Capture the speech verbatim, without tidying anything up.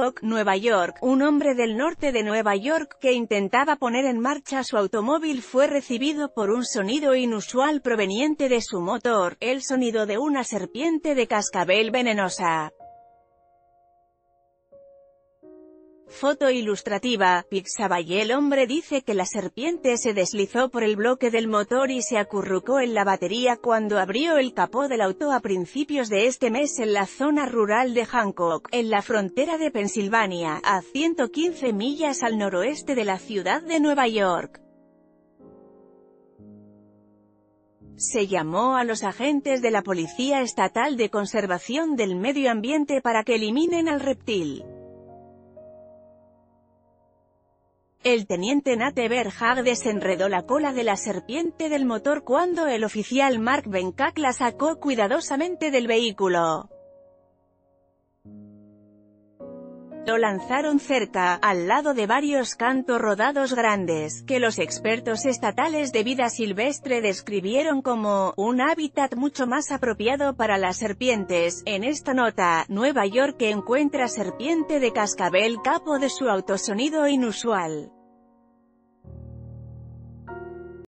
Hancock, Nueva York. Un hombre del norte de Nueva York, que intentaba poner en marcha su automóvil, fue recibido por un sonido inusual proveniente de su motor, el sonido de una serpiente de cascabel venenosa. Foto ilustrativa, Pixabay. El hombre dice que la serpiente se deslizó por el bloque del motor y se acurrucó en la batería cuando abrió el capó del auto a principios de este mes en la zona rural de Hancock, en la frontera de Pensilvania, a ciento quince millas al noroeste de la ciudad de Nueva York. Se llamó a los agentes de la Policía Estatal de Conservación del Medio Ambiente para que eliminen al reptil. El teniente Nate Berhag desenredó la cola de la serpiente del motor cuando el oficial Mark Bencack la sacó cuidadosamente del vehículo. Lo lanzaron cerca, al lado de varios cantos rodados grandes, que los expertos estatales de vida silvestre describieron como un hábitat mucho más apropiado para las serpientes. En esta nota, Nueva York encuentra serpiente de cascabel capo de su auto, sonido inusual.